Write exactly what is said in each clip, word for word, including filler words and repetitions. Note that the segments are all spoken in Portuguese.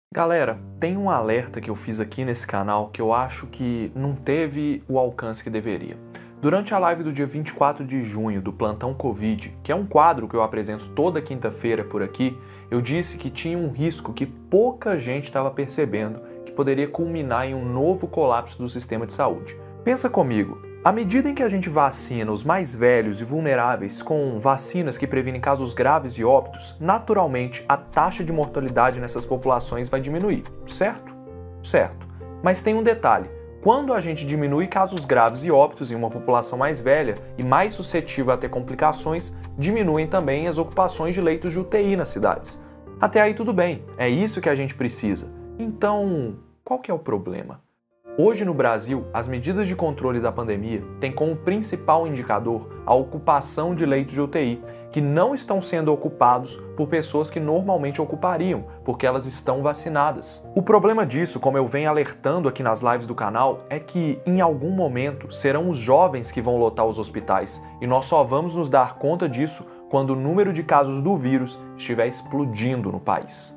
Galera, tem um alerta que eu fiz aqui nesse canal que eu acho que não teve o alcance que deveria. Durante a live do dia vinte e quatro de junho do Plantão Covid, que é um quadro que eu apresento toda quinta-feira por aqui, eu disse que tinha um risco que pouca gente estava percebendo que poderia culminar em um novo colapso do sistema de saúde. Pensa comigo, à medida em que a gente vacina os mais velhos e vulneráveis com vacinas que previnem casos graves e óbitos, naturalmente a taxa de mortalidade nessas populações vai diminuir, certo? Certo. Mas tem um detalhe. Quando a gente diminui casos graves e óbitos em uma população mais velha e mais suscetível a ter complicações, diminuem também as ocupações de leitos de U T I nas cidades. Até aí tudo bem, é isso que a gente precisa. Então, qual que é o problema? Hoje no Brasil, as medidas de controle da pandemia têm como principal indicador a ocupação de leitos de U T I, que não estão sendo ocupados por pessoas que normalmente ocupariam, porque elas estão vacinadas. O problema disso, como eu venho alertando aqui nas lives do canal, é que em algum momento serão os jovens que vão lotar os hospitais, e nós só vamos nos dar conta disso quando o número de casos do vírus estiver explodindo no país.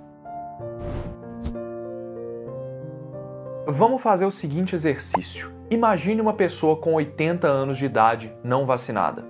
Vamos fazer o seguinte exercício. Imagine uma pessoa com oitenta anos de idade não vacinada.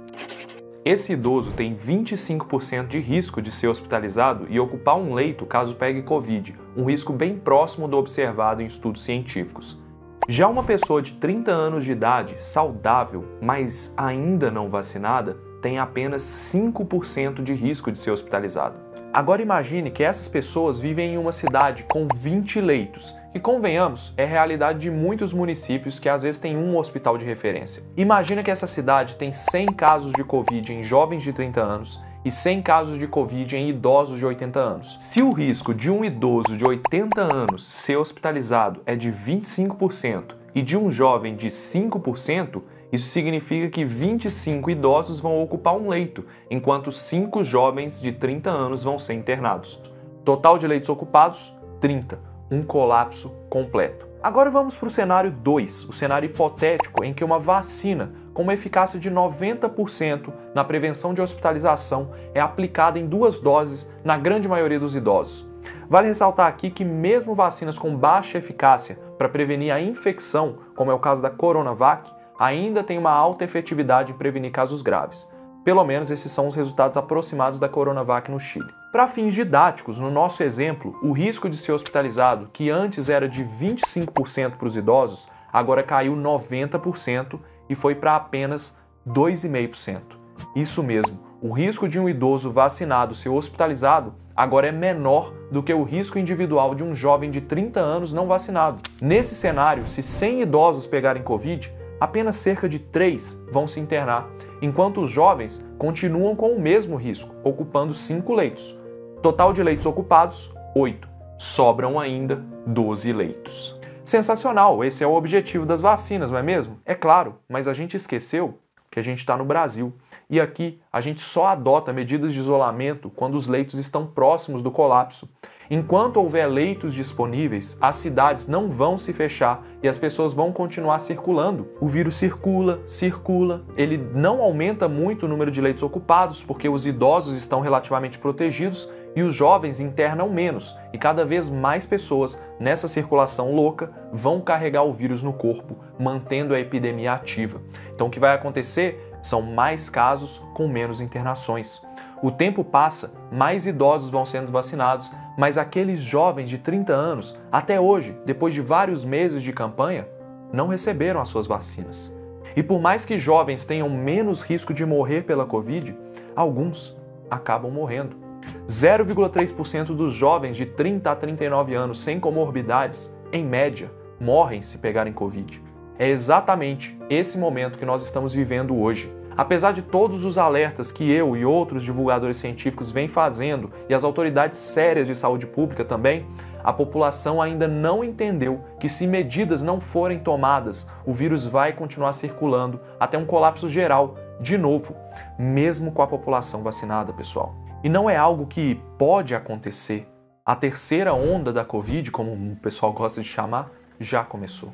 Esse idoso tem vinte e cinco por cento de risco de ser hospitalizado e ocupar um leito caso pegue Covid, um risco bem próximo do observado em estudos científicos. Já uma pessoa de trinta anos de idade, saudável, mas ainda não vacinada, tem apenas cinco por cento de risco de ser hospitalizada. Agora imagine que essas pessoas vivem em uma cidade com vinte leitos, que, convenhamos, é a realidade de muitos municípios que às vezes têm um hospital de referência. Imagina que essa cidade tem cem casos de Covid em jovens de trinta anos e cem casos de Covid em idosos de oitenta anos. Se o risco de um idoso de oitenta anos ser hospitalizado é de vinte e cinco por cento e de um jovem de cinco por cento, isso significa que vinte e cinco idosos vão ocupar um leito, enquanto cinco jovens de trinta anos vão ser internados. Total de leitos ocupados, trinta. Um colapso completo. Agora vamos para o cenário dois, o cenário hipotético em que uma vacina com uma eficácia de noventa por cento na prevenção de hospitalização é aplicada em duas doses na grande maioria dos idosos. Vale ressaltar aqui que mesmo vacinas com baixa eficácia para prevenir a infecção, como é o caso da Coronavac, ainda tem uma alta efetividade em prevenir casos graves. Pelo menos esses são os resultados aproximados da Coronavac no Chile. Para fins didáticos, no nosso exemplo, o risco de ser hospitalizado, que antes era de vinte e cinco por cento para os idosos, agora caiu noventa por cento e foi para apenas dois vírgula cinco por cento. Isso mesmo, o risco de um idoso vacinado ser hospitalizado agora é menor do que o risco individual de um jovem de trinta anos não vacinado. Nesse cenário, se cem idosos pegarem Covid, apenas cerca de três vão se internar, enquanto os jovens continuam com o mesmo risco, ocupando cinco leitos. Total de leitos ocupados, oito. Sobram ainda doze leitos. Sensacional, esse é o objetivo das vacinas, não é mesmo? É claro, mas a gente esqueceu que a gente está no Brasil. E aqui a gente só adota medidas de isolamento quando os leitos estão próximos do colapso. Enquanto houver leitos disponíveis, as cidades não vão se fechar e as pessoas vão continuar circulando. O vírus circula, circula, ele não aumenta muito o número de leitos ocupados porque os idosos estão relativamente protegidos e os jovens internam menos, e cada vez mais pessoas nessa circulação louca vão carregar o vírus no corpo, mantendo a epidemia ativa. Então o que vai acontecer são mais casos com menos internações. O tempo passa, mais idosos vão sendo vacinados, mas aqueles jovens de trinta anos, até hoje, depois de vários meses de campanha, não receberam as suas vacinas. E por mais que jovens tenham menos risco de morrer pela Covid, alguns acabam morrendo. zero vírgula três por cento dos jovens de trinta a trinta e nove anos sem comorbidades, em média, morrem se pegarem Covid. É exatamente esse momento que nós estamos vivendo hoje. Apesar de todos os alertas que eu e outros divulgadores científicos vêm fazendo e as autoridades sérias de saúde pública também, a população ainda não entendeu que se medidas não forem tomadas, o vírus vai continuar circulando até um colapso geral, de novo, mesmo com a população vacinada, pessoal. E não é algo que pode acontecer. A terceira onda da Covid, como o pessoal gosta de chamar, já começou.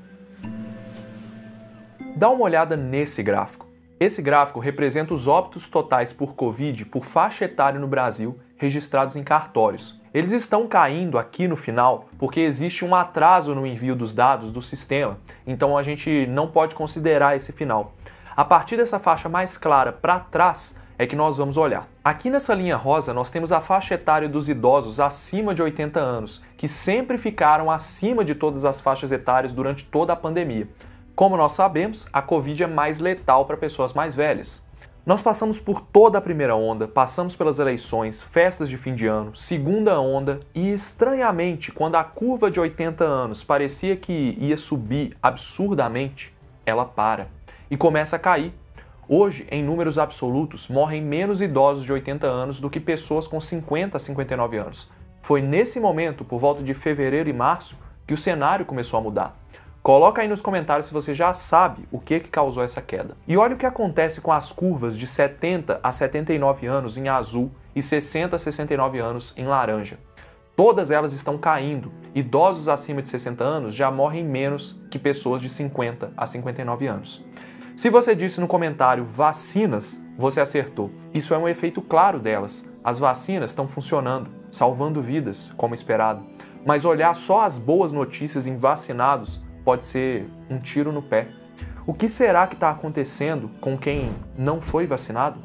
Dá uma olhada nesse gráfico. Esse gráfico representa os óbitos totais por Covid por faixa etária no Brasil registrados em cartórios. eles estão caindo aqui no final porque existe um atraso no envio dos dados do sistema, então a gente não pode considerar esse final. A partir dessa faixa mais clara para trás é que nós vamos olhar. Aqui nessa linha rosa nós temos a faixa etária dos idosos acima de oitenta anos, que sempre ficaram acima de todas as faixas etárias durante toda a pandemia. Como nós sabemos, a Covid é mais letal para pessoas mais velhas. Nós passamos por toda a primeira onda, passamos pelas eleições, festas de fim de ano, segunda onda e, estranhamente, quando a curva de oitenta anos parecia que ia subir absurdamente, ela para e começa a cair. Hoje, em números absolutos, morrem menos idosos de oitenta anos do que pessoas com cinquenta a cinquenta e nove anos. Foi nesse momento, por volta de fevereiro e março, que o cenário começou a mudar. Coloca aí nos comentários se você já sabe o que que causou essa queda. E olha o que acontece com as curvas de setenta a setenta e nove anos em azul e sessenta a sessenta e nove anos em laranja. Todas elas estão caindo. Idosos acima de sessenta anos já morrem menos que pessoas de cinquenta a cinquenta e nove anos. Se você disse no comentário vacinas, você acertou. Isso é um efeito claro delas. As vacinas estão funcionando, salvando vidas, como esperado. Mas olhar só as boas notícias em vacinados pode ser um tiro no pé. O que será que está acontecendo com quem não foi vacinado?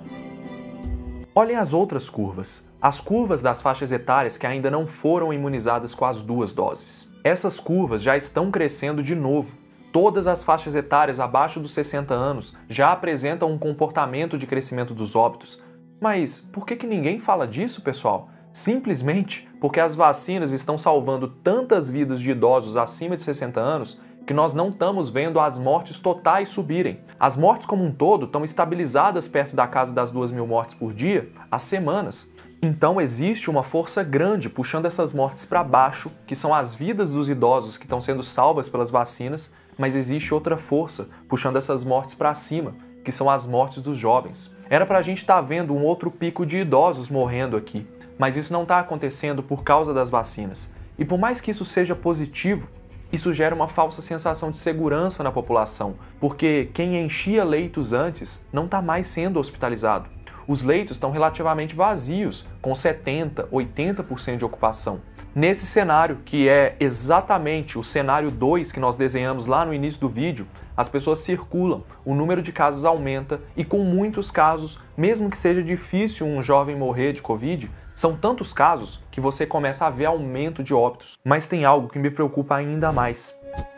Olhem as outras curvas. As curvas das faixas etárias que ainda não foram imunizadas com as duas doses. Essas curvas já estão crescendo de novo. Todas as faixas etárias abaixo dos sessenta anos já apresentam um comportamento de crescimento dos óbitos. Mas por que que ninguém fala disso, pessoal? Simplesmente porque as vacinas estão salvando tantas vidas de idosos acima de sessenta anos que nós não estamos vendo as mortes totais subirem. As mortes como um todo estão estabilizadas perto da casa das duas mil mortes por dia há semanas. Então existe uma força grande puxando essas mortes para baixo, que são as vidas dos idosos que estão sendo salvas pelas vacinas, mas existe outra força puxando essas mortes para cima, que são as mortes dos jovens. Era para a gente estar vendo um outro pico de idosos morrendo aqui, mas isso não está acontecendo por causa das vacinas. E por mais que isso seja positivo, isso gera uma falsa sensação de segurança na população, porque quem enchia leitos antes não está mais sendo hospitalizado. Os leitos estão relativamente vazios, com setenta, oitenta por cento de ocupação. Nesse cenário, que é exatamente o cenário dois que nós desenhamos lá no início do vídeo, as pessoas circulam, o número de casos aumenta e com muitos casos, mesmo que seja difícil um jovem morrer de Covid, são tantos casos que você começa a ver aumento de óbitos. Mas tem algo que me preocupa ainda mais.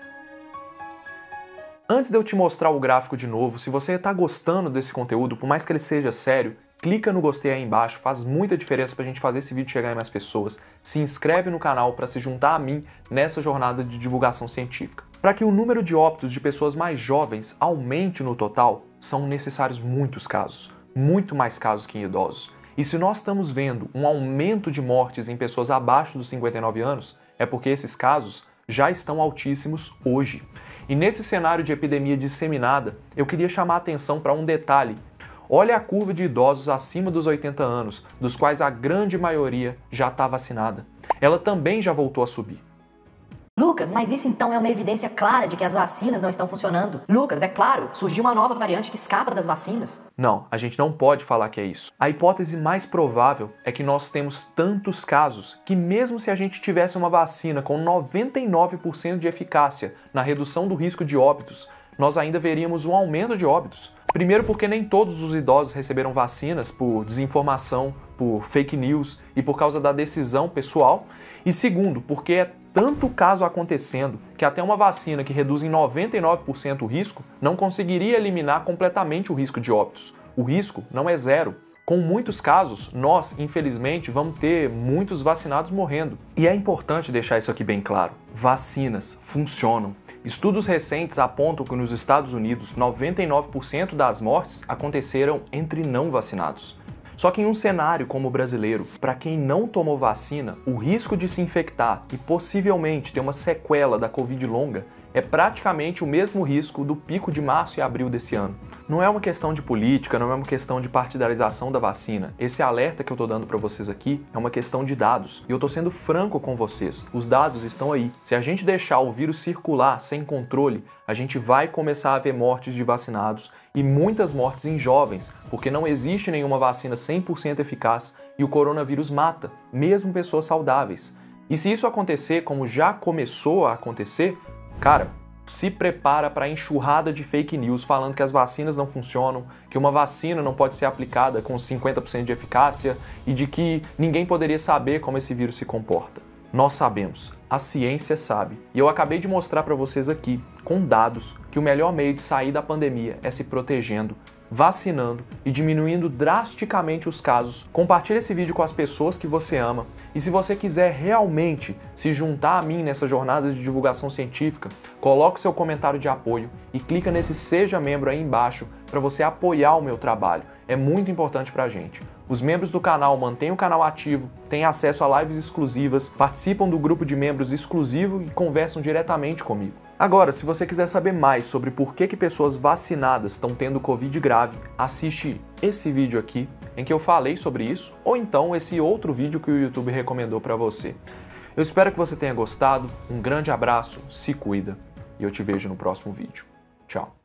Antes de eu te mostrar o gráfico de novo, se você está gostando desse conteúdo, por mais que ele seja sério, clica no gostei aí embaixo, faz muita diferença para a gente fazer esse vídeo chegar em mais pessoas. Se inscreve no canal para se juntar a mim nessa jornada de divulgação científica. Para que o número de óbitos de pessoas mais jovens aumente no total, são necessários muitos casos, muito mais casos que em idosos. E se nós estamos vendo um aumento de mortes em pessoas abaixo dos cinquenta e nove anos, é porque esses casos já estão altíssimos hoje. E nesse cenário de epidemia disseminada, eu queria chamar a atenção para um detalhe. Olha a curva de idosos acima dos oitenta anos, dos quais a grande maioria já está vacinada. Ela também já voltou a subir. Lucas, mas isso então é uma evidência clara de que as vacinas não estão funcionando. Lucas, é claro, surgiu uma nova variante que escapa das vacinas. Não, a gente não pode falar que é isso. A hipótese mais provável é que nós temos tantos casos que mesmo se a gente tivesse uma vacina com noventa e nove por cento de eficácia na redução do risco de óbitos, nós ainda veríamos um aumento de óbitos. Primeiro porque nem todos os idosos receberam vacinas por desinformação, por fake news e por causa da decisão pessoal. E segundo, porque é tanto caso acontecendo que até uma vacina que reduz em noventa e nove por cento o risco não conseguiria eliminar completamente o risco de óbitos. O risco não é zero. Com muitos casos, nós, infelizmente, vamos ter muitos vacinados morrendo. E é importante deixar isso aqui bem claro. Vacinas funcionam. Estudos recentes apontam que nos Estados Unidos, noventa e nove por cento das mortes aconteceram entre não vacinados. Só que em um cenário como o brasileiro, para quem não tomou vacina, o risco de se infectar e possivelmente ter uma sequela da Covid longa é praticamente o mesmo risco do pico de março e abril desse ano. Não é uma questão de política, não é uma questão de partidarização da vacina. Esse alerta que eu tô dando para vocês aqui é uma questão de dados. E eu tô sendo franco com vocês. Os dados estão aí. Se a gente deixar o vírus circular sem controle, a gente vai começar a ver mortes de vacinados e muitas mortes em jovens, porque não existe nenhuma vacina cem por cento eficaz e o coronavírus mata, mesmo pessoas saudáveis. E se isso acontecer, como já começou a acontecer, cara, se prepara para a enxurrada de fake news falando que as vacinas não funcionam, que uma vacina não pode ser aplicada com cinquenta por cento de eficácia e de que ninguém poderia saber como esse vírus se comporta. Nós sabemos, a ciência sabe. E eu acabei de mostrar para vocês aqui, com dados, que o melhor meio de sair da pandemia é se protegendo, vacinando e diminuindo drasticamente os casos. Compartilhe esse vídeo com as pessoas que você ama. E se você quiser realmente se juntar a mim nessa jornada de divulgação científica, coloque seu comentário de apoio e clica nesse Seja Membro aí embaixo para você apoiar o meu trabalho. É muito importante para a gente. Os membros do canal mantêm o canal ativo, têm acesso a lives exclusivas, participam do grupo de membros exclusivo e conversam diretamente comigo. Agora, se você quiser saber mais sobre por que que pessoas vacinadas estão tendo Covid grave, assiste esse vídeo aqui, em que eu falei sobre isso, ou então esse outro vídeo que o YouTube recomendou para você. Eu espero que você tenha gostado, um grande abraço, se cuida, e eu te vejo no próximo vídeo. Tchau!